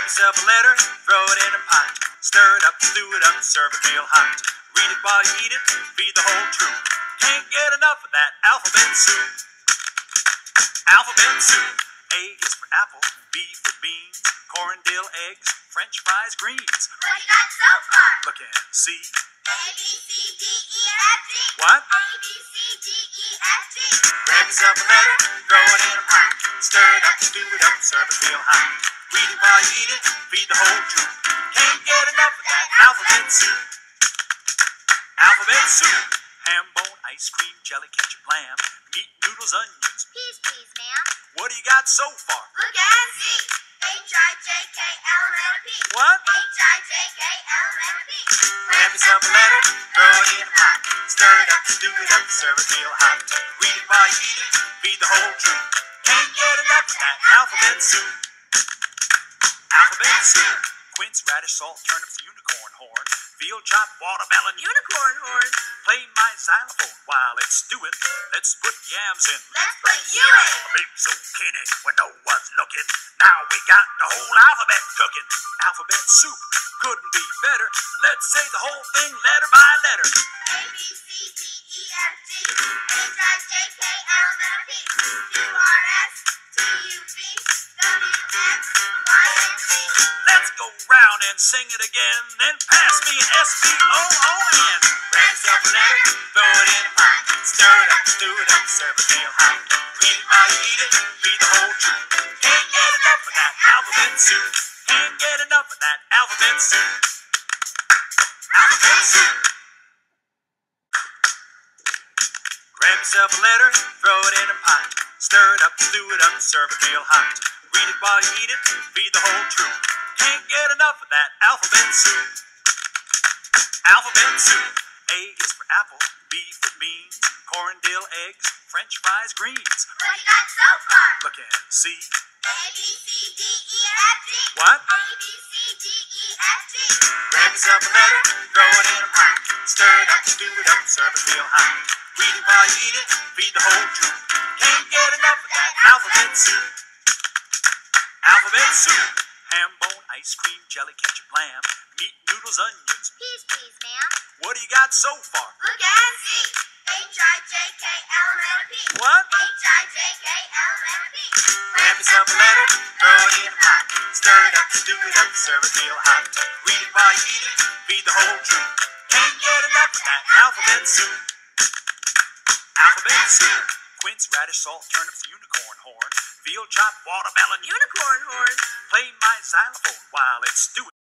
Grab yourself a letter, throw it in a pot. Stir it up, stew it up, serve it real hot. Read it while you eat it, feed the whole troop. Can't get enough of that alphabet soup. Alphabet soup. A is for apple, B for beans, corn, dill, eggs, French fries, greens. What you got so far? Look and see. A, B, C, D, E, F, G. What? A, B, C, D, E, F, G. Grab yourself a letter, throw it in a pot. Stir it up, stew it up, serve it real hot. Read it while you eat it, feed the whole troop. Can't get enough of that alphabet soup. Alphabet soup. Ham, bone, ice cream, jelly, ketchup, lamb, meat, noodles, onions. Peas, please, ma'am. What do you got so far? Look and see. H-I-J-K-L-M-N-O-P. What? H-I-J-K-L-M-N-O-P. Grab yourself a letter, throw it in a pot. Stir it up, stew it up, serve it real hot. Read it while you eat it, feed the whole troop. Can't get enough of that alphabet soup. Alphabet soup. Quince, radish, salt, turnips, unicorn horn, veal chop, watermelon, Unicorn horn. Play my xylophone while it's stewing. Let's put yams in. Let's put you in. A big zucchini when no one's looking. Now we got the whole alphabet cooking. Alphabet soup couldn't be better. Let's say the whole thing letter by letter. A, B, C, D, E, F, G. H-I-J-K-L-M-N-O-P. Q-R-S, T-U-V, W-X, Y-N-Z. Let's go round and sing it again. Then pass me an S-P-O-O-N. Grab yourself a letter, throw it in a pot. Stir it up, stew it up, serve it real hot. Read it while you eat it, feed the whole troop. Can't get enough of that alphabet soup. Can't get enough of that alphabet soup. Alphabet soup. Grab yourself a letter, throw it in a pot. Stir it up, stew it up, serve it real hot. Read it while you eat it, feed the whole troop. Can't get enough of that alphabet soup. Alphabet soup. A is for apple, B for beans, corn, dill, eggs, French fries, greens. What you got so far? Look and see. A, B, C, D, E, F, G. What? A, B, C, D, E, F, G. Grab yourself a letter, throw it in a pot. Stir it up, stew it up, serve it real hot. Read it while you eat it, feed the whole troop. Can't get enough of that alphabet soup. Alphabet soup. Ham, bone, ice cream, jelly, ketchup, lamb, meat, noodles, onions. Peas, please, ma'am. What do you got so far? Look and see. H-I-J-K-L-M-N-O-P. What? H-I-J-K-L-M-N-O-P. Grab yourself a letter, throw it in a pot. Stir it up, stew it up, serve it real hot. Read it while you eat it, feed the whole troop. Can't get enough of that alphabet soup. Alphabet soup. Quince, radish, salt, turnips, unicorn horn, veal chop, watermelon, Unicorn horn. Play my xylophone while it's stewing.